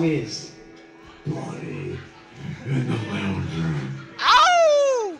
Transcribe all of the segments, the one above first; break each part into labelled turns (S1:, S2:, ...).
S1: is Party in the Loungeroom.
S2: Ow!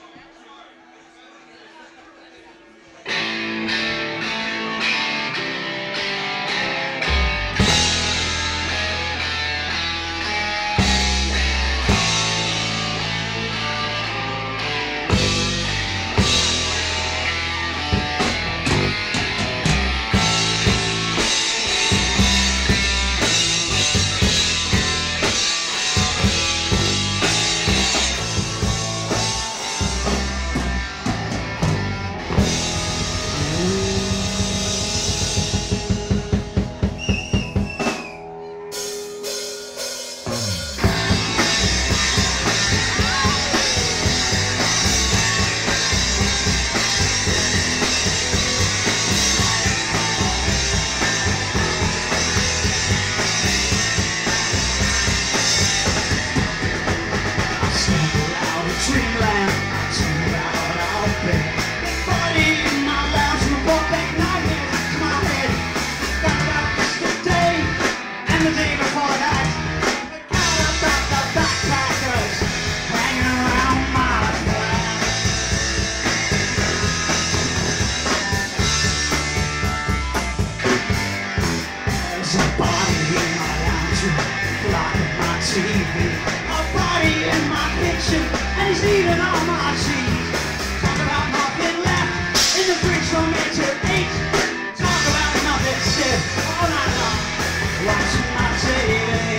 S3: Eating all my cheese. Talk about nothing left in the fridge for me to eat. Talk about nothing shit all night long. Watching my TV.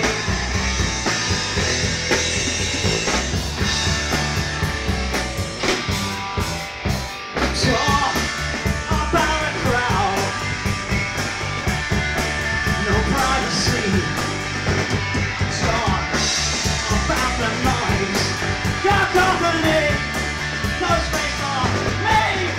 S3: Talk about a crowd. No privacy. Talk about the noise. Your company, no space for me.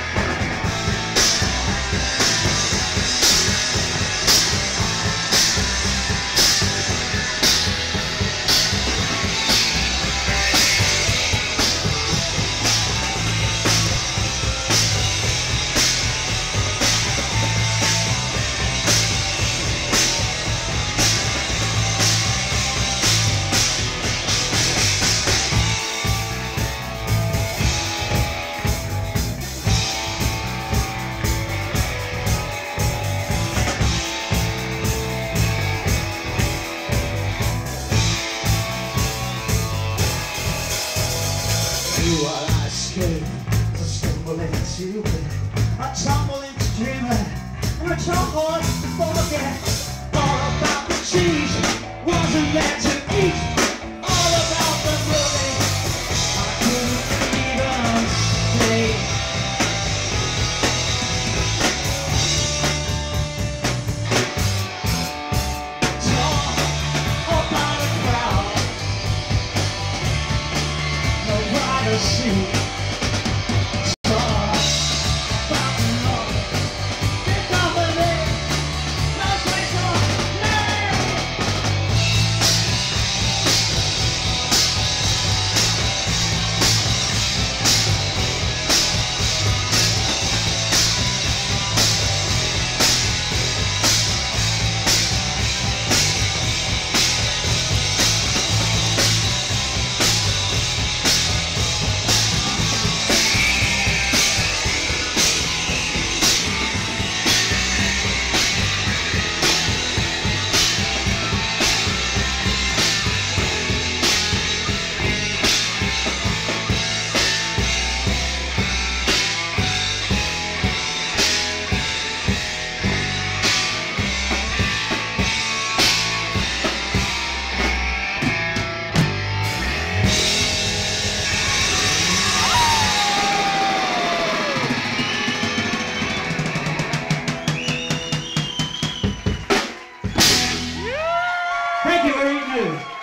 S3: While I escape, I stumble into bed, I tumble into dreaming, and I tumble to forget all about the cheese, wasn't there to eat, all about the movie, I couldn't even see. Talk about a crowd, no privacy. Thank you for Eat Nude.